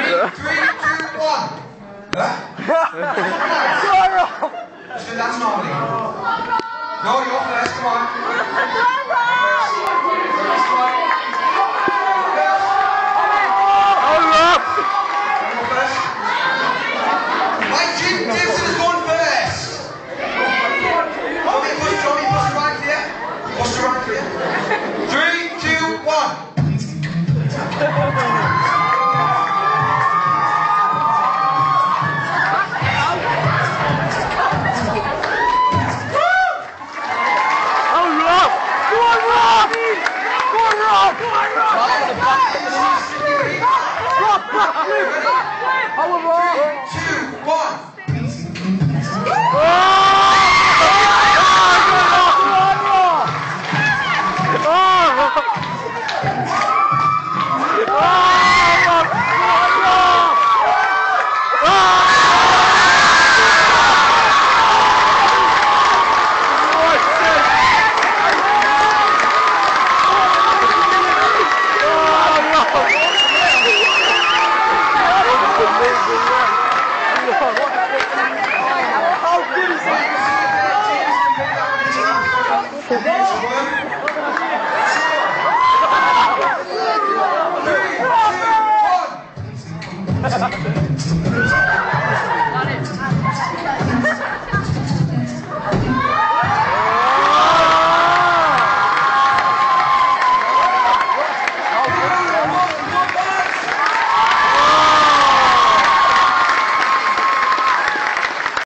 3, 2, 1. Let's do that slowly. No, you're first, come on. Right, Jim Gibson has gone first. Tommy, push the right here. Push the right here. 3, 2, 1. Power ball! 3, 2, 1.